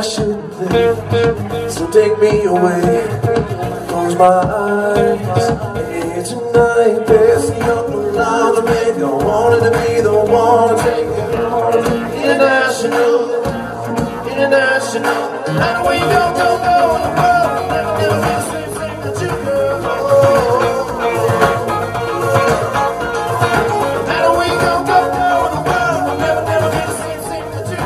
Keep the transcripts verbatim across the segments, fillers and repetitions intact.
I shouldn't think. So take me away, close my eyes. Here tonight, passing up around the make. I wanted to be the one to take it. International, international. How do we go, go, go in the world? Never, never be the same thing that you girl. How do we go, go, go in the world? Never, never be the same thing that you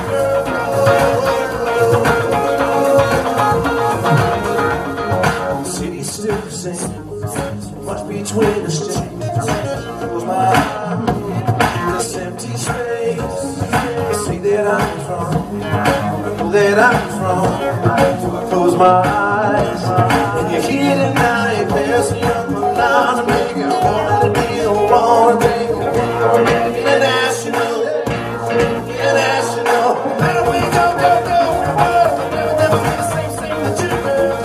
girl. The city's still the same, much between the states. Close my eyes, this empty space. Say that I'm from, that I'm from. Close my eyes, and you're here tonight, passing up around to make it. I wanted to be the one to take it. International, international. How do we go, go, go in the world? We'll never, never be the same thing that you girl.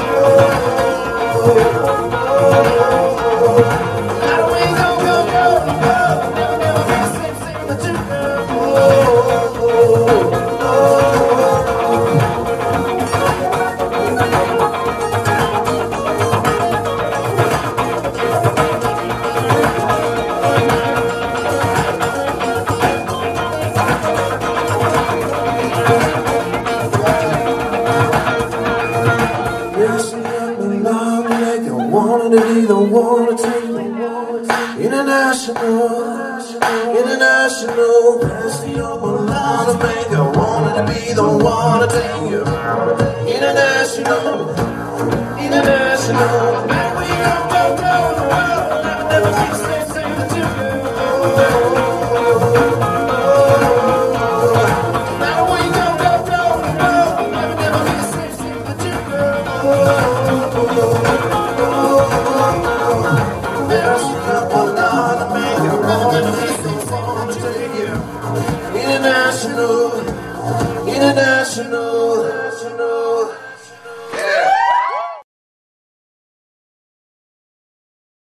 How do we go, go, go in the world? We'll never, never be the same thing that you girl. I wanted to be the one to take me. International, international. Passing up around to make. I wanted to be the one to take you. International, international.